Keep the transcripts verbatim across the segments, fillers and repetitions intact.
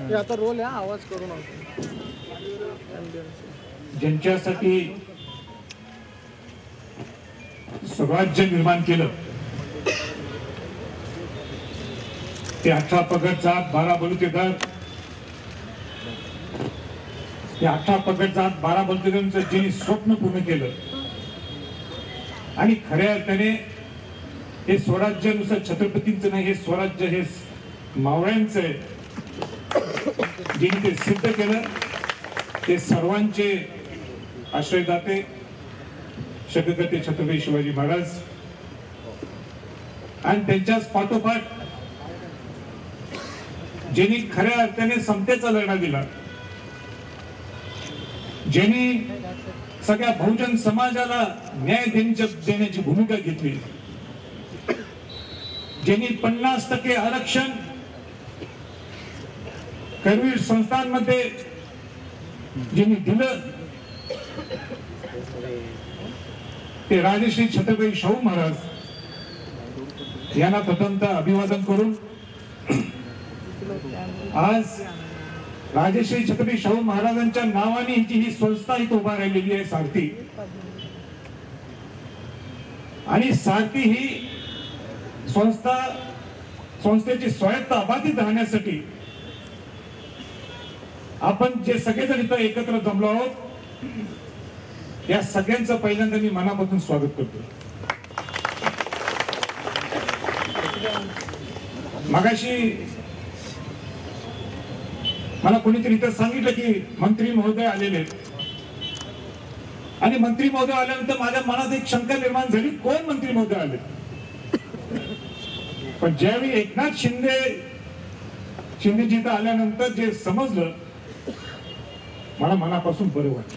हे आता रोल आहे, आवाज करू नका. ज्यांच्यासाठी स्वराज्य निर्माण केलं ते अठरा पगड जात बारा बलुतेदार, ते अठरा पगड जात बारा बलुतेदारांचं ज्यांनी स्वप्न पूर्ण केलं आणि खऱ्या अर्थाने हे स्वराज्य नुसतं छत्रपतींचं नाही, हे स्वराज्य हे मावळ्यांचं आहे. ज्यांनी ते सिद्ध केलं ते सर्वांचे आश्रयदाते शतकर्ते छत्रपती शिवाजी महाराज. आणि त्यांच्याच पाठोपाठ ज्यांनी खऱ्या अर्थाने समतेचा लढा दिला, ज्यांनी सगळ्या बहुजन समाजाला न्याय देण्याची भूमिका घेतली, ज्यांनी पन्नास टक्के आरक्षण करवीर संस्थांमध्ये ज्यांनी दिलं ते राजश्री छत्रपती शाहू महाराज यांना प्रथमतः अभिवादन करून आज राजश्री छत्रपती शाहू महाराजांच्या नावाने जी ही संस्था इथे उभा राहिलेली आहे सारथी, आणि सारथी ही संस्था संस्थेची स्वायत्ता अबाधित राहण्यासाठी आपण जे सगळेजण इथं एकत्र जमलो आहोत, या सगळ्यांचं पहिल्यांदा मी मनापासून स्वागत करतो. मगाशी मला कोणीतरी इथं सांगितलं की मंत्री महोदय आलेले आहेत, आणि मंत्री महोदय आल्यानंतर माझ्या मनात एक शंका निर्माण झाली, कोण मंत्री महोदय आले. पण ज्यावेळी एकनाथ शिंदे शिंदेजी इथं आल्यानंतर जे समजलं, मला मनापासून बरं वाटलं.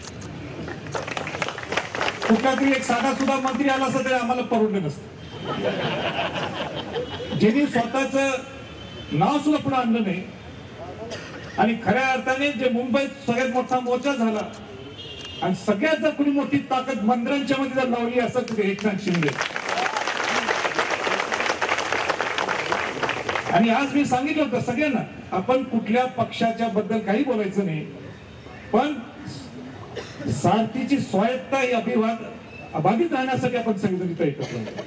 कुठला तरी एक साधा सुद्धा मंत्री आला असता तरी आम्हाला परवडलं नसतं. ज्यांनी स्वतःच नाव सुद्धा पुढे आणलं नाही, आणि खऱ्या अर्थाने जे मुंबईत सगळ्यात मोठा मोर्चा झाला आणि सगळ्यात जर कुणी मोठी ताकद मंत्र्यांच्या मध्ये जर लावली असं एकनाथ शिंदे. आणि आज मी सांगितलं होतं सगळ्यांना, आपण कुठल्या पक्षाच्या बद्दल काही बोलायचं नाही, पण सारथीची स्वायत्ता ही अभिवाद अबाधित राहण्यासाठी आपण सगळेजण इथं एकत्र.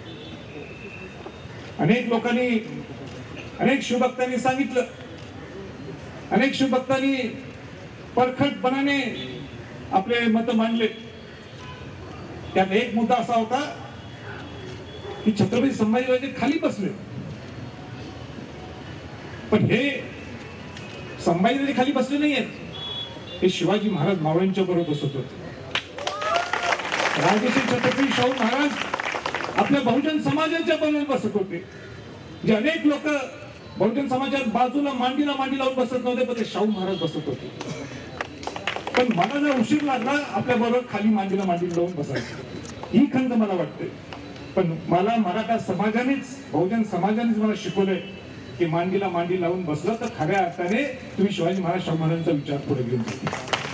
अनेक लोकांनी अनेक शिवभक्तांनी सांगितलं, अनेक शिवभक्तांनी परखडपणाने आपले मत मांडले. त्यात एक मुद्दा असा होता की छत्रपती संभाजीराजे खाली बसले, पण हे संभाजीराजे खाली बसले नाहीयेत, हे शिवाजी महाराज मावळ्यांच्या बरोबर बसत होते. राजश्री छत्रपती शाहू महाराज आपल्या बहुजन समाजाच्या बरोबर बसत होते. जे अनेक लोक बहुजन समाजात बाजूला मांडीला मांडी लावून बसत नव्हते, पण ते शाहू महाराज बसत होते. पण मला जर उशीर लागला आपल्या बरोबर खाली मांडीला मांडी लावून बसायचं, ही खंत मला वाटते. पण मला मराठा समाजानेच बहुजन समाजानेच मला शिकवलंय की मांडीला मांडी लावून बसलं तर खऱ्या अर्थाने तुम्ही शिवाजी महाराज शाहू महाराजांचा विचार पुढे घेऊन जातो.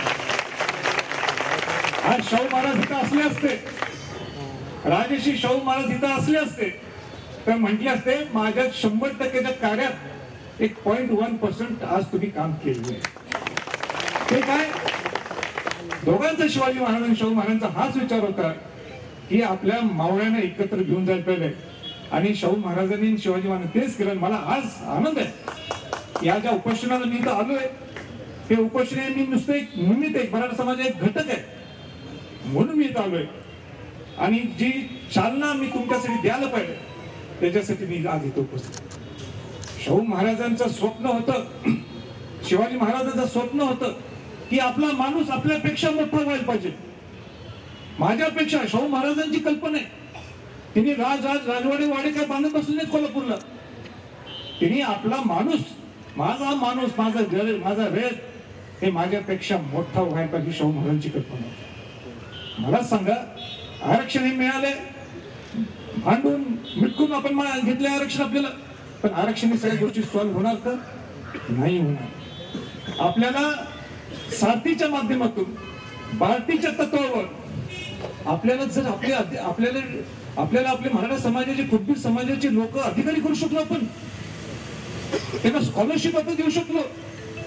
आज शाहू महाराज इथं असले असते, राजश्री शाहू महाराज इथं असले असते तर म्हटले असते माझ्या शंभर टक्केच्या कार्यात एक पॉइंट वन पर्सेंट आज तुम्ही काम केले. ते काय दोघांचा शिवाजी महाराज आणि शाहू महाराजांचा हाच विचार होता की आपल्या मावळ्यांना एकत्र घेऊन जायला पाहिजे, आणि शाहू महाराजांनी शिवाजी महाराजांनी तेच केलं. मला आज आनंद आहे या ज्या उपोषणाला मी इथं आलोय, ते उपोषण मी नुसतं एक निमित्त आहे, मराठा समाज एक घटक आहे म्हणून मी इथं आलोय, आणि जी चालना मी तुमच्यासाठी द्यायला पाहिजे त्याच्यासाठी मी आज इथं उपस्थित. शाहू महाराजांचं स्वप्न होतं, शिवाजी महाराजांचं स्वप्न होतं की आपला माणूस आपल्यापेक्षा मोठा व्हायला पाहिजे. माझ्यापेक्षा शाहू महाराजांची कल्पना आहे, तिने राज राज राजवाडे वाडे काय बांधत बसले नाहीत कोल्हापूरला. तिने आपला माणूस, माझा माणूस, माझा घर, माझा रेत हे माझ्यापेक्षा मोठा व्हायला पाहिजे, शाहू महाराजांची कल्पना. मला सांगा, आरक्षण हे मिळाले भांडून मिटकून आपण घेतले आरक्षण आपल्याला, पण आरक्षण सगळ्या गोष्टी सॉल्व्ह होणार का? नाही होणार. आपल्याला सारथीच्या माध्यमातून भारतीच्या तत्वावर आपल्याला जर आपले आपल्याला आपल्याला आपले मराठा समाजाचे कुटबी समाजाचे लोक अधिकारी करू शकलो, आपण त्यांना स्कॉलरशिप आपण देऊ शकलो,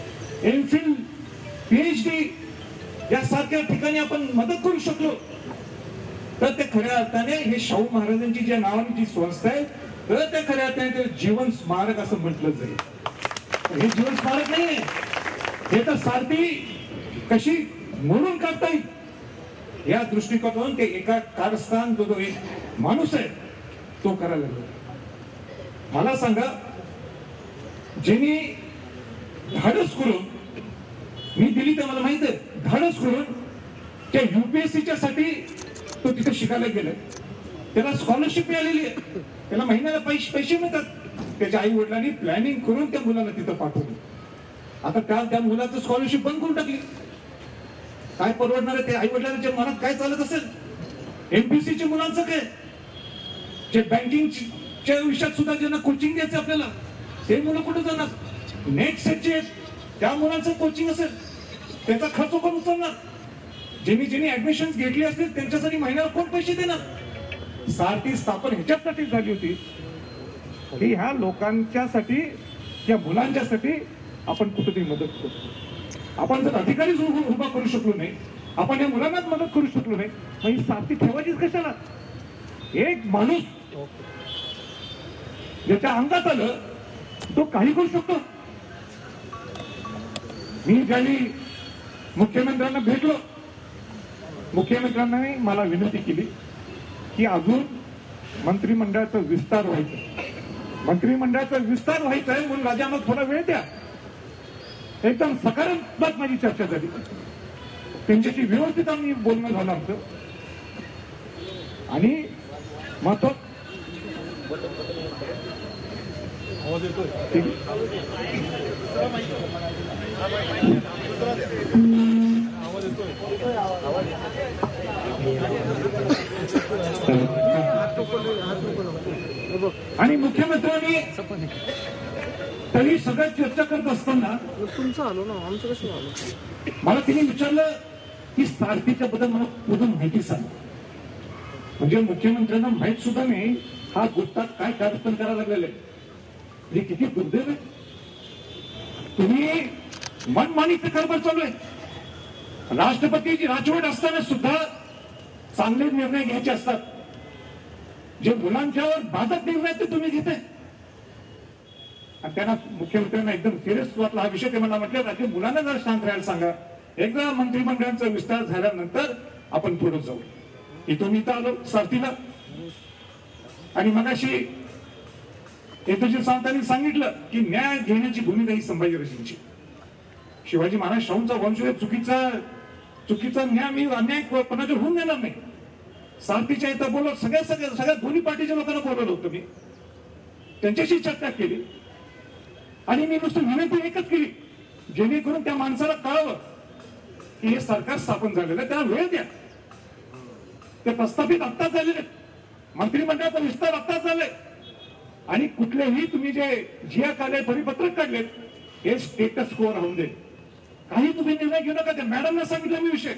एम फिल पीएचडी यासारख्या ठिकाणी आपण मदत करू शकलो तर ते खऱ्या अर्थाने हे शाहू महाराजांची ज्या नावाने जी संस्था आहे तर त्या खऱ्या अर्थाने ते जीवन स्मारक असं म्हटलं जाईल. हे जीवन स्मारक नाहीये, हे तर सारथी कशी मोडून काढता येईल या दृष्टिकोनातून ते एका कारस्थान जो एक माणूस आहे तो करायला लागला. मला सांगा, ज्यांनी धाडस करून मी दिली तर मला माहित आहे, धाडस करून त्या युपीएससीच्या साठी तो तिथे शिकायला गेलाय, त्याला स्कॉलरशिप मिळालेली आहे, त्याला महिन्याला पैसे पैसे मिळतात. त्याच्या आई वडिलांनी प्लॅनिंग करून त्या मुलाला तिथं पाठवलं. आता त्या त्या मुलाचं स्कॉलरशिप बंद करून टाकली. काय परवडणार आहे? ते आई वडिलांच्या मनात काय चालत असेल? एमपीसीच्या मुलांचं काय, जे बँकिंगच्या विषयात सुद्धा ज्यांना कोचिंग द्यायचं आपल्याला ते मुलं कुठे जाणार? नेट सेटचे त्या मुलांचं कोचिंग असेल त्याचा खर्च कोण उचलणार? ज्यांनी ज्यांनी ऍडमिशन घेतली असतील त्यांच्यासाठी महिन्याला कोण पैसे देणार? सारथी स्थापन ह्याच्यासाठी झाली होती की ह्या लोकांच्यासाठी, या मुलांच्यासाठी आपण कुठेतरी मदत करू. आपण जर अधिकारीच उभा करू शकलो नाही, आपण या मुलांनाच मदत करू शकलो नाही, मग ही सारथी ठेवायचीच कशाला? एक माणूस ज्याच्या अंगात आलं तो काही करू शकतो. मी ज्यावेळी मुख्यमंत्र्यांना भेटलो, मुख्यमंत्र्यांनी मला विनंती केली की अजून मंत्रिमंडळाचा विस्तार व्हायचा, मंत्रिमंडळाचा विस्तार व्हायचा आहे म्हणून राजा मग थोडा वेळ द्या. एकदम सकारात्मक माझी चर्चा झाली, त्यांच्याशी व्यवस्थित आम्ही बोलणं झालं आमचं. आणि महत्व आणि मुख्यमंत्र्यांनी तरी सगळं चर्चा करत असताना तुमचं आलो ना, आमचं कसं आलो? मला तिने विचारलं की सारथीच्या बद्दल मला पूर्ण माहिती सांग. म्हणजे मुख्यमंत्र्यांना माहित सुद्धा नाही हा गुप्तात काय कारस्थान करायला लागलेलं आहे. हे किती दुर्दैव आहे. तुम्ही मनमानीचे कारभार चालू आहे. राष्ट्रपतीची राजवट असताना सुद्धा चांगले निर्णय घ्यायचे असतात, जे मुलांच्यावर बाधक निर्णय ते तुम्ही घेताय. आणि त्यांना मुख्यमंत्र्यांना एकदम सिरियस वाटला हा विषय. ते मला म्हटलं राज्य मुलांना जरा शांत राहायला सांगा, एकदा मंत्रिमंडळाचा विस्तार झाल्यानंतर आपण पुढे जाऊ. इथून इथं आलो सारथीला, आणि मगाशी येथील सांगताना सांगितलं की न्याय घेण्याची भूमिका ही संभाजीराजांची. शिवाजी महाराज शाहूंचा वंश चुकीचा चुकीचा न्याय मी अन्याय कोणाच्या होऊन देणार नाही. सारथीच्या इथं बोलत सगळ्या सगळ्या सगळ्या दोन्ही पार्टीच्या लोकांना बोलवलं होतं मी, त्यांच्याशी चर्चा केली आणि मी नुसतं विनंती एकच केली, जेणेकरून त्या माणसाला कळावं की हे सरकार स्थापन झालेलं आहे, त्याला वेळ द्या. ते प्रस्थापित आत्ताच झालेले, मंत्रिमंडळाचा विस्तार आत्ताच झालाय, आणि कुठलेही तुम्ही जे जिया काले परिपत्रक काढलेत हे स्टेटस को राहून दे. काही तुम्ही निर्णय घेऊ नका. त्या मॅडमला सांगितलं मी विषय,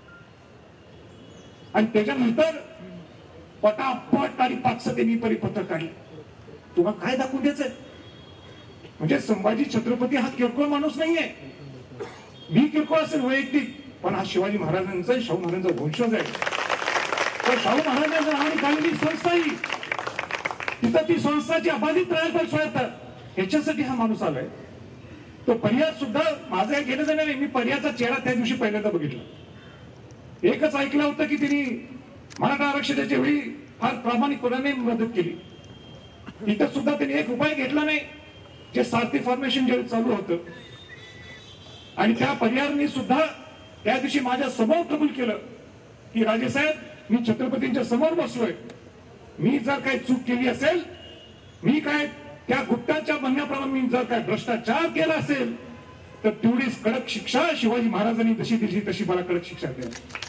आणि त्याच्यानंतर पटापट आणि पाचशे परिपत्रक काढले. तुम्हाला काय दाखवून द्यायचंय? म्हणजे संभाजी छत्रपती हा किरकोळ माणूस नाहीये. मी किरकोळ असेल वैयक्तिक, पण हा शिवाजी महाराजांचा शाहू महाराजांचा वंशज आहे. तर शाहू महाराजांच्या नावाने काढलेली संस्था ही, तिथं ती संस्थाची अबाधित राहायला पण स्वायत्त, ह्याच्यासाठी हा माणूस आलाय. तो पर्याय सुद्धा माझं काही घेणं देणार नाही. मी पर्याचा चेहरा त्या दिवशी पहिल्यांदा बघितला. एकच ऐकलं होतं की तिने मराठा आरक्षणाच्या वेळी फार प्रामाणिकपणाने मदत केली. इथं सुद्धा त्यांनी एक उपाय घेतला नाही, जे सारथी फॉर्मेशन ज्यावेळी चालू होतं, आणि त्या पर्यायाने सुद्धा त्या दिवशी माझ्या समोर कबूल केलं की राजेसाहेब मी छत्रपतींच्या समोर बसलोय, मी जर काही चूक केली असेल, मी काय त्या गुप्ताच्या म्हणण्याप्रमाणे मी जर काय भ्रष्टाचार केला असेल तर तेवढीच कडक शिक्षा शिवाजी महाराजांनी जशी दिली तशी मला कडक शिक्षा द्या.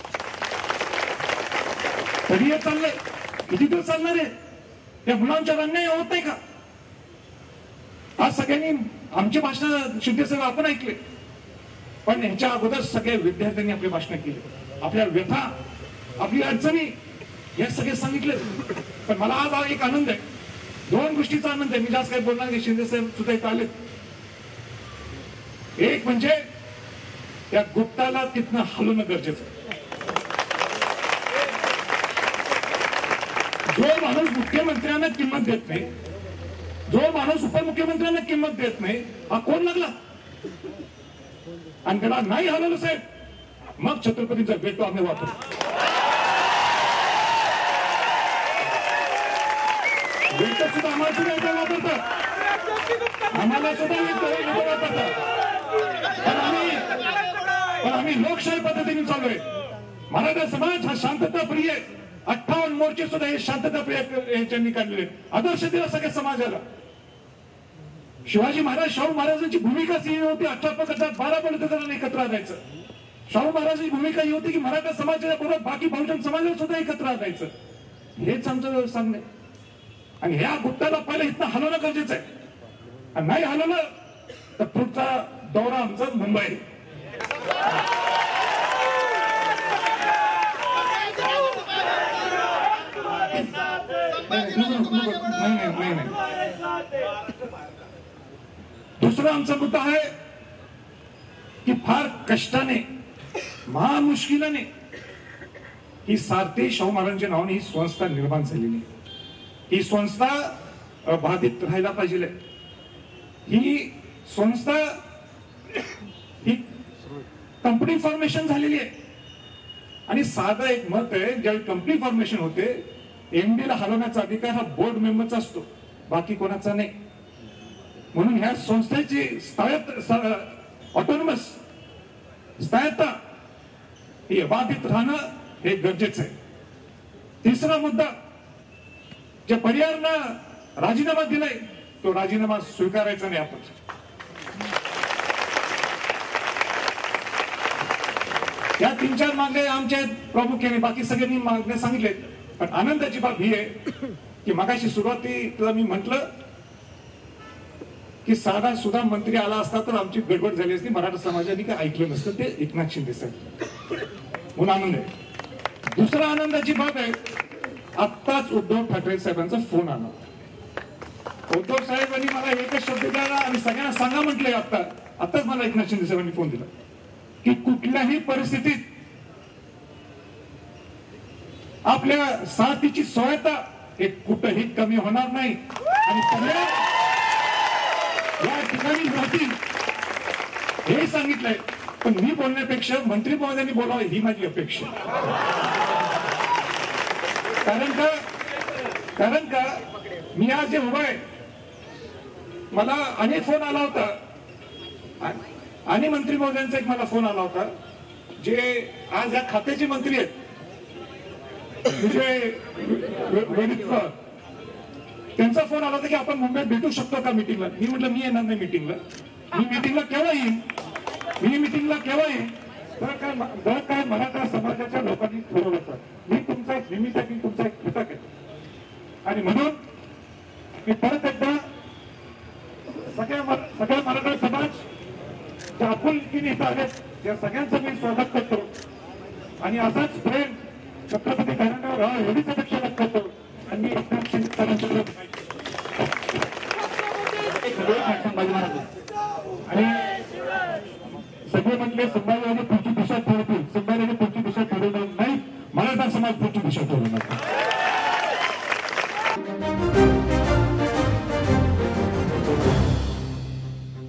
तरी हे चाललंय, किती दिवस चालणार आहे? त्या मुलांच्या अन्याय होत नाही का? आज सगळ्यांनी आमचे भाषण शिंदेसाहेब आपण ऐकले, पण ह्याच्या अगोदर सगळ्या विद्यार्थ्यांनी आपली भाषण केली, आपल्या व्यथा, आपली अडचणी या सगळे सांगितले. पण मला आज एक आनंद आहे, दोन गोष्टीचा आनंद आहे. मी जास्त काही बोलणार नाही, शिंदेसाहेब सुद्धा इथं आले. एक म्हणजे त्या गुप्ताला तिथनं हलवणं गरजेचं आहे. जो माणूस मुख्यमंत्र्यांना किंमत देत नाही, जो माणूस उपमुख्यमंत्र्यांना किंमत देत नाही, हा कोण लागला? आणि त्याला नाही हलवलं साहेब, मग छत्रपतींचा वेटो आम्ही वापरतो. वेटो सुद्धा आम्हाला सुद्धा एकदा वापरतात, आम्हाला सुद्धा वेटो वापरतात. पण आम्ही पण आम्ही लोकशाही पद्धतीने चाललोय. मराठा समाज हा शांतता प्रिय, अठ्ठावन्न मोर्चे सुद्धा हे शांतता प्रिय यांनी काढलेले, आदर्श दिला सगळ्या समाजाला. शिवाजी महाराज शाहू महाराजांची भूमिका ही होती, अठरा पकडात बारा पर्यंत एकत्र आणायचं. शाहू महाराजांची भूमिका ही होती की मराठा समाजाच्या बरोबर बाकी बहुजन समाजाला सुद्धा एकत्र आणायचं. हेच आमचं सांगणे. आणि ह्या गुप्ताला पहिले इथं हलवणं गरजेचं आहे. आणि नाही हलवलं तर पुढचा दौरा आमचा मुंबई. नाही नाही दुसरा आमचा मुद्दा आहे की फार कष्टाने महामुश्किलाने ही सारथी शाहू महाराजांच्या नावाने ही संस्था निर्माण झालेली आहे. ही संस्था अबाधित राहायला पाहिजे. ही संस्था ही कंपनी फॉर्मेशन झालेली आहे. आणि साधं एक मत आहे, ज्यावेळी कंपनी फॉर्मेशन होते एमडी ला हलवण्याचा अधिकार हा बोर्ड मेंबरचा असतो, बाकी कोणाचा नाही. म्हणून ह्या संस्थेची स्वायत्त ऑटोनॉमस स्वायत्ता ही अबाधित राहणं हे गरजेचं आहे. तिसरा मुद्दा, ज्या पर्यायानं राजीनामा दिलाय तो राजीनामा स्वीकारायचा नाही आपण. या तीन चार मागण्या आमच्या प्रामुख्याने, बाकी सगळ्यांनी मागण्या सांगितले. पण आनंदाची बाब ही आहे की मगाशी सुरुवातीला मी म्हटलं की साधा सुद्धा मंत्री आला असता तर आमची गडबड झाली असती, मराठा समाजाने काय ऐकलं नसतं ते एकनाथ शिंदे साहेब, म्हणून आनंद आहे. दुसरा आनंदाची बाब आहे, आत्ताच उद्धव ठाकरे साहेबांचा फोन आला. उद्धव साहेबांनी मला एकच शब्द द्यायला आणि सगळ्यांना सांगा म्हटलंय. आता आताच मला एकनाथ शिंदे साहेबांनी फोन दिला की कुठल्याही परिस्थितीत आपल्या साथीची स्वायत्ता हे कुठंही कमी होणार नाही आणि सगळ्या या ठिकाणी राहतील हे सांगितलंय. पण मी बोलण्यापेक्षा मंत्री महोदयांनी बोलावं ही माझी अपेक्षा. कारण का कारण का मी आज जे उभा आहे, मला अनेक फोन आला होता आणि मंत्री महोदयांचा एक मला फोन आला होता जे आज या खात्याचे मंत्री आहेत, विजय वेणुकर. त्यांचा फोन आला होता की आपण मुंबईत भेटू शकतो का मीटिंगला. मी म्हटलं मी येणार नाही मीटिंगला. मी मीटिंगला केव्हा येईन मी मीटिंगला केव्हा येईन तर काय जर काय मराठा समाजाच्या लोकांनी ठरवलं तर मी तुमचा एक निमित्त आहे, तुमचा एक घटक आहे. आणि म्हणून मी परत एकदा सगळ्या सगळ्या मराठा समाज ज्या आपुलकीने इथं आहेत त्या सगळ्यांचं मी स्वागत करतो. आणि असाच प्रेम छत्रपती घराण्यावर हा एवढीच अपेक्षा व्यक्त करतो. आणि मी एकनाथ शिंदे साहेबांच्या आणि सगळे म्हटले संभाजीराजे पुढची दिशा ठरवतील, संभाजीराजे पुढची दिशा ठरवणार नाही, मराठा समाज पुढची दिशा ठरवणार.